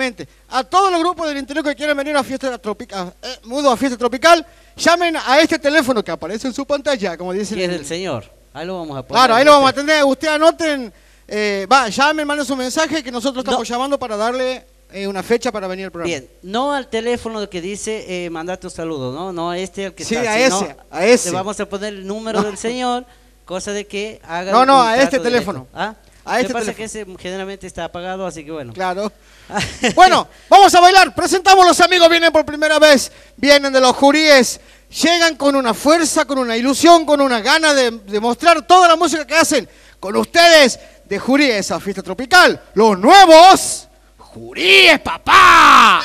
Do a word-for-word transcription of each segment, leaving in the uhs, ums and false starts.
Exactamente. A todos los grupos del interior que quieran venir a Fiesta Tropical, eh, Mudo a Fiesta Tropical, llamen a este teléfono que aparece en su pantalla, como dicen. Y es del señor. Ahí lo vamos a poner. Claro, ahí lo vamos a atender. Usted anoten, eh, va, llamen, manden su mensaje que nosotros estamos no. llamando para darle eh, una fecha para venir al programa. Bien, no al teléfono que dice eh, mandate un saludo, ¿no? No a este al que sí, está. a sino ese, a ese. Le vamos a poner el número no. del señor, cosa de que haga. No, no, un a este trato teléfono. ¿Ah? A este Lo que pasa teléfono. es que ese generalmente está apagado, así que bueno. Claro. Bueno, vamos a bailar. Presentamos los amigos, vienen por primera vez, vienen de los Juríes, llegan con una fuerza, con una ilusión, con una gana de, de mostrar toda la música que hacen. Con ustedes, de Juríes a Fiesta Tropical, los nuevos Juríes, papá.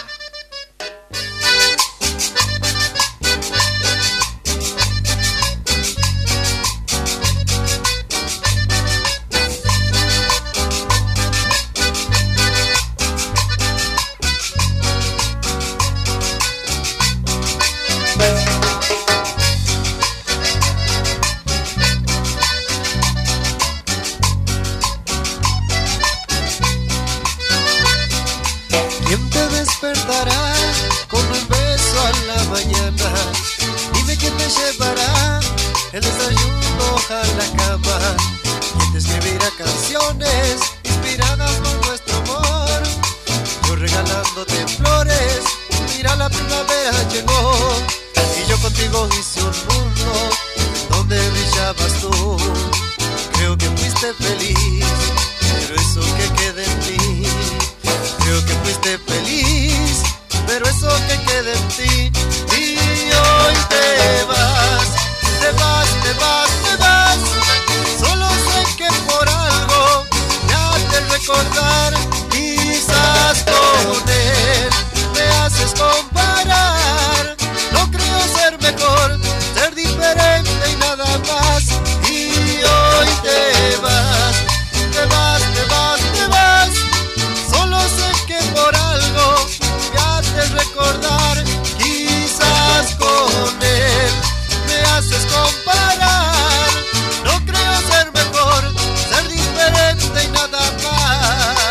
¿Quién te despertará con un beso a la mañana? Dime quién te llevará el desayuno a la cama. ¿Quién te escribirá canciones inspiradas por nuestro amor? Yo regalándote flores, mira la primavera llegó. Y yo contigo hice un mundo donde brillabas tú. Creo que fuiste feliz, pero eso que quede en ti. Creo que fuiste feliz, pero eso que quede en ti. Y hoy te vas, te vas, te vas, te vas. Solo sé que por algo me haces recordar. Quizás con él me haces comparar. No creo ser mejor, ser diferente y nada más. Y hoy te vas, te vas, te vas, te vas. Solo sé que por algo me haces recordar. Quizás con él me haces comparar. No creo ser mejor, ser diferente y nada más.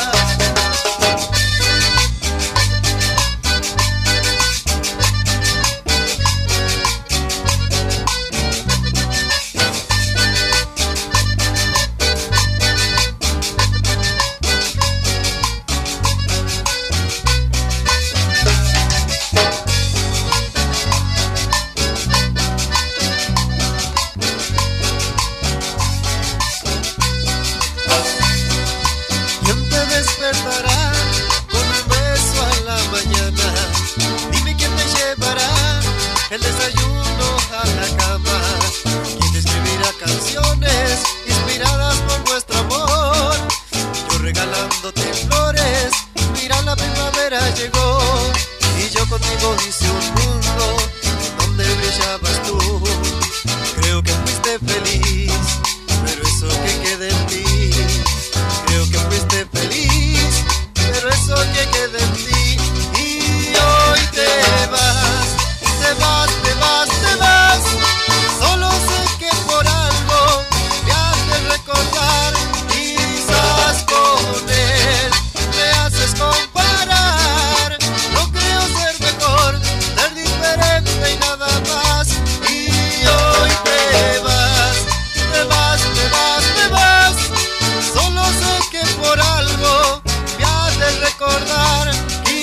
¿Quién te despertará con un beso a la mañana? Dime quién te llevará el desayuno a la cama. ¿Quién te escribirá canciones inspiradas por nuestro amor? Yo regalándote flores, mira la primavera llegó. Y yo contigo hice un mundo donde brillabas tú. Creo que fuiste feliz, pero eso que quede en ti. Creo que fuiste feliz, pero eso que quede en ti. Y hoy te vas, te vas, te vas, te vas. Solo sé que por algo me haces recordar. Quizás con él me haces comparar. No creo ser mejor, ser diferente y nada más. Y hoy te vas, te vas, te vas, te vas. Solo sé que por algo me haces recordar.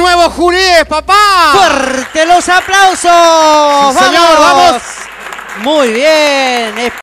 nuevos juríes, papá. ¡Fuerte los aplausos! Sí, señor, vamos. Muy bien.